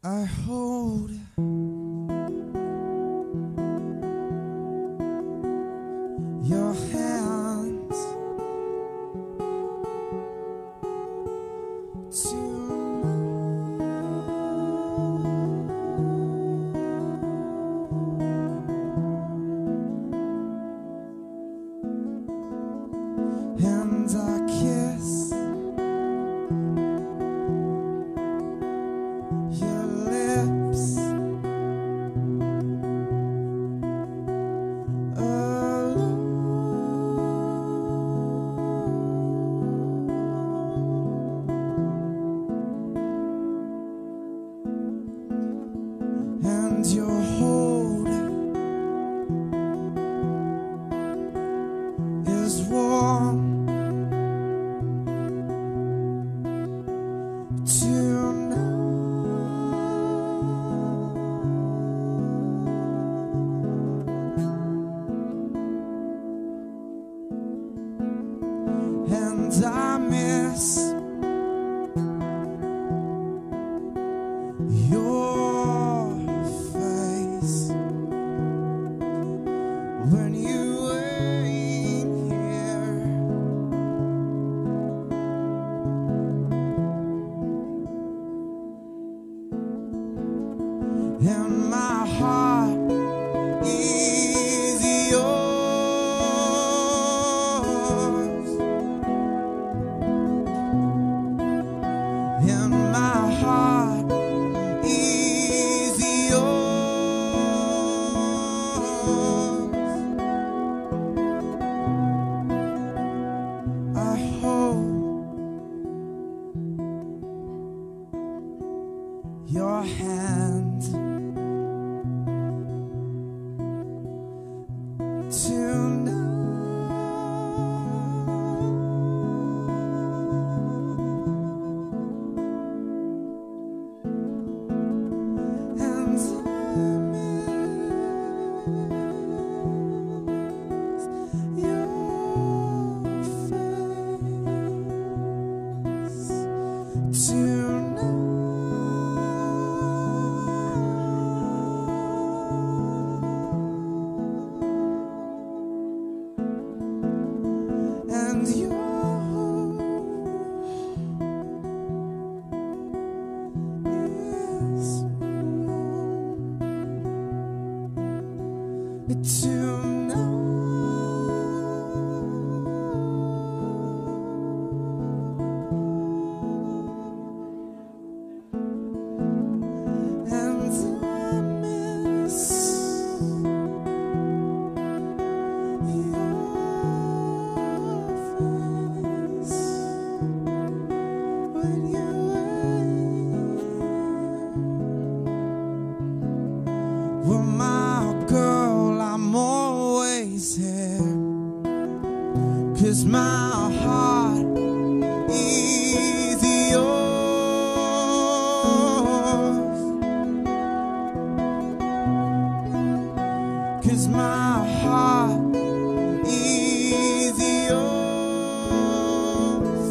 I hold your hands and I kiss your lips alone, and your hold is warm and I miss your face when you ain't here, and my heart is yours. And my heart is yours. I hold your hand tonight. And you is tonight. Well, my girl, I'm always here, 'cause my heart is yours, 'cause my heart is yours,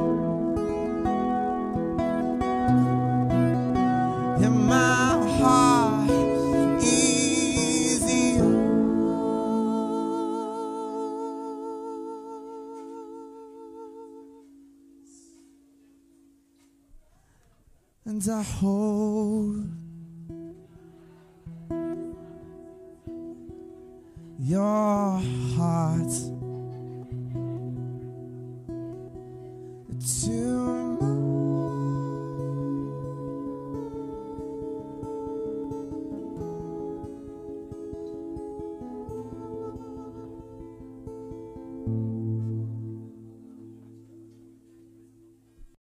and my heart is yours. And I hold your heart